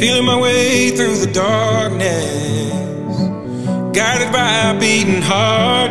Feeling my way through the darkness, guided by a beating heart.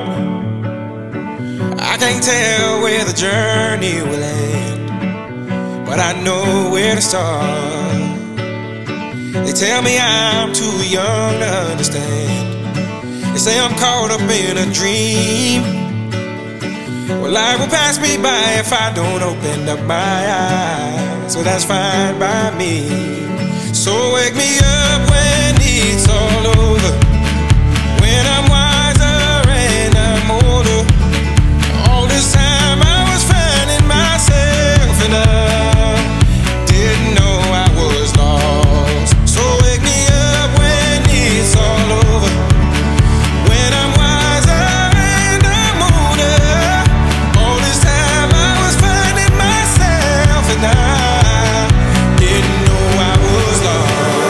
I can't tell where the journey will end, but I know where to start. They tell me I'm too young to understand. They say I'm caught up in a dream. Well, life will pass me by if I don't open up my eyes, so that's fine by me. So wake me up when it's all over, when I'm wiser and I'm older. All this time I was finding myself and I didn't know I was lost. So wake me up when it's all over, when I'm wiser and I'm older. All this time I was finding myself and I didn't know I was lost.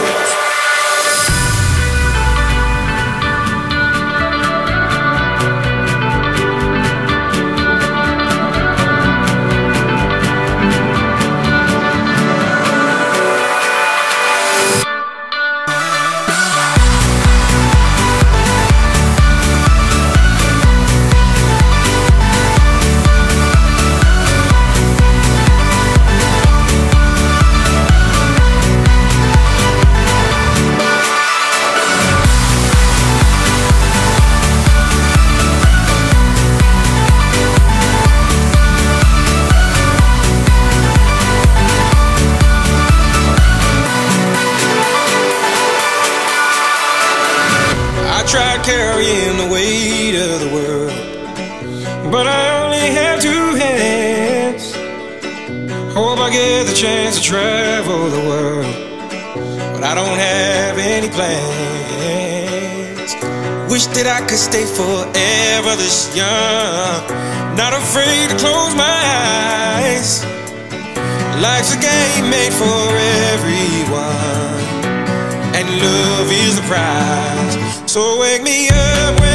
I tried carrying the weight of the world, but I only have two hands. Hope I get the chance to travel the world, but I don't have any plans. Wish that I could stay forever this young, not afraid to close my eyes. Life's a game made for everyone, and love is the prize. So wake me up when